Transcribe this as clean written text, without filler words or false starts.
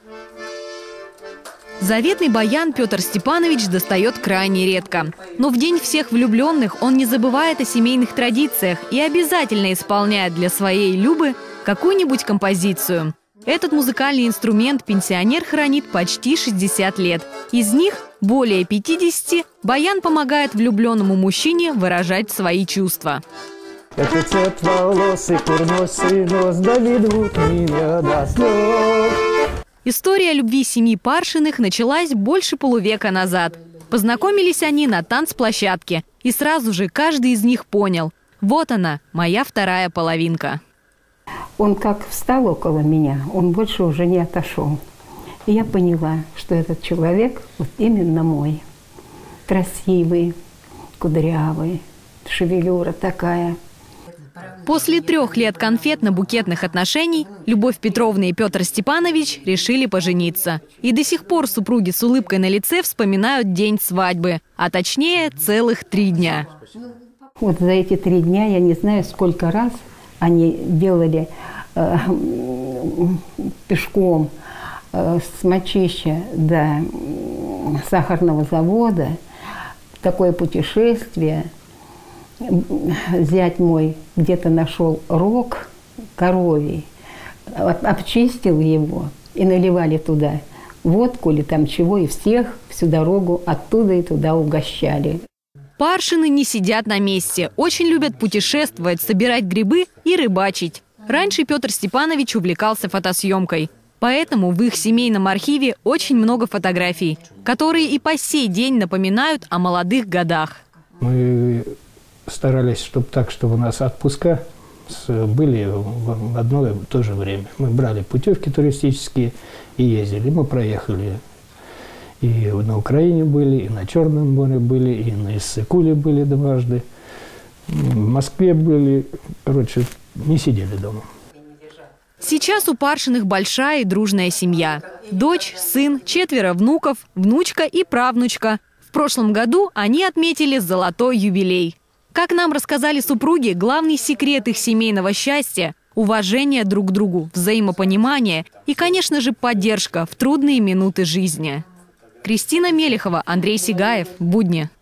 Заветный баян Петр Степанович достает крайне редко. Но в День всех влюбленных он не забывает о семейных традициях и обязательно исполняет для своей Любы какую-нибудь композицию. Этот музыкальный инструмент пенсионер хранит почти 60 лет. Из них более 50 баян помогает влюбленному мужчине выражать свои чувства. Это цвет волос и курносый нос доведут меня до слез. История любви семьи Паршиных началась больше полувека назад. Познакомились они на танцплощадке. И сразу же каждый из них понял – вот она, моя вторая половинка. Он как встал около меня, он больше уже не отошел. И я поняла, что этот человек вот именно мой. Красивый, кудрявый, шевелюра такая. После 3 лет конфетно-букетных отношений Любовь Петровна и Петр Степанович решили пожениться. И до сих пор супруги с улыбкой на лице вспоминают день свадьбы, а точнее целых 3 дня. Вот за эти 3 дня я не знаю, сколько раз они делали пешком с Мочища до сахарного завода такое путешествие. Зять мой где-то нашел рог коровий, обчистил его и наливали туда водку или там чего, и всех всю дорогу оттуда и туда угощали. Паршины не сидят на месте, очень любят путешествовать, собирать грибы и рыбачить. Раньше Петр Степанович увлекался фотосъемкой. Поэтому в их семейном архиве очень много фотографий, которые и по сей день напоминают о молодых годах. Мы старались, чтобы у нас отпуска были в одно и то же время. Мы брали путевки туристические и ездили. Мы проехали и на Украине были, и на Черном море были, и на Иссык-Куле были дважды. В Москве были. Короче, не сидели дома. Сейчас у Паршиных большая и дружная семья. Дочь, сын, 4 внуков, внучка и правнучка. В прошлом году они отметили золотой юбилей. Как нам рассказали супруги, главный секрет их семейного счастья – уважение друг к другу, взаимопонимание и, конечно же, поддержка в трудные минуты жизни. Кристина Мелехова, Андрей Сигаев. Будни.